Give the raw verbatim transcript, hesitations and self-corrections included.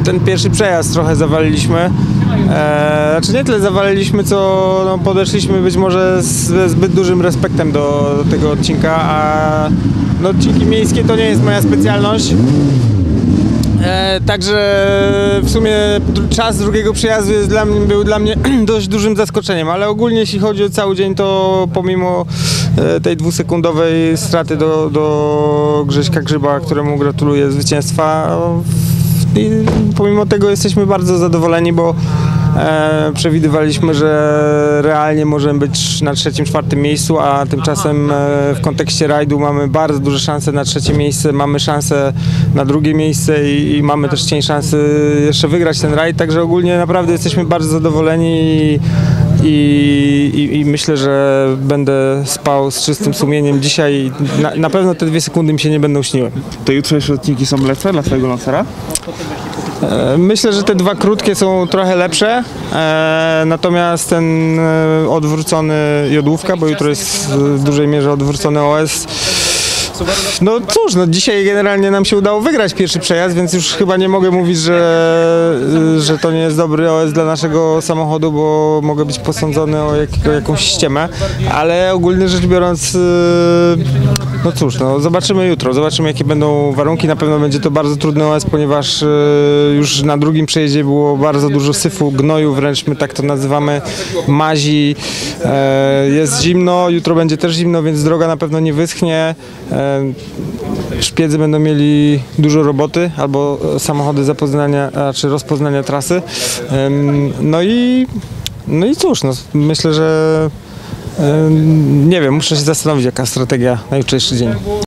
ten pierwszy przejazd trochę zawaliliśmy. E, znaczy nie tyle zawaliliśmy, co no, podeszliśmy być może ze zbyt dużym respektem do, do tego odcinka, a no, odcinki miejskie to nie jest moja specjalność. E, także w sumie czas drugiego przejazdu jest dla mnie, był dla mnie dość dużym zaskoczeniem, ale ogólnie jeśli chodzi o cały dzień, to pomimo e, tej dwusekundowej straty do, do Grześka Grzyba, któremu gratuluję zwycięstwa, i pomimo tego jesteśmy bardzo zadowoleni, bo e, przewidywaliśmy, że realnie możemy być na trzecim, czwartym miejscu, a tymczasem e, w kontekście rajdu mamy bardzo duże szanse na trzecie miejsce, mamy szansę na drugie miejsce i, i mamy też cień szansy jeszcze wygrać ten rajd, także ogólnie naprawdę jesteśmy bardzo zadowoleni i, i, i, i myślę, że będę spał z czystym sumieniem dzisiaj. Na, na pewno te dwie sekundy mi się nie będą śniły. Te jutrzejsze odcinki są lepsze dla twojego lancera? Myślę, że te dwa krótkie są trochę lepsze, e, natomiast ten e, odwrócony jodłówka, bo jutro jest w dużej mierze odwrócony O S. No cóż, no dzisiaj generalnie nam się udało wygrać pierwszy przejazd, więc już chyba nie mogę mówić, że, że to nie jest dobry O S dla naszego samochodu, bo mogę być posądzony o, jak, o jakąś ściemę, ale ogólnie rzecz biorąc, no cóż, no zobaczymy jutro, zobaczymy jakie będą warunki. Na pewno będzie to bardzo trudny O S, ponieważ już na drugim przejeździe było bardzo dużo syfu, gnoju, wręcz my tak to nazywamy, mazi, jest zimno, jutro będzie też zimno, więc droga na pewno nie wyschnie. Szpiedzy będą mieli dużo roboty, albo samochody zapoznania, czy rozpoznania trasy. No i, no i cóż, no, myślę, że nie wiem, muszę się zastanowić, jaka strategia na jutrzejszy dzień.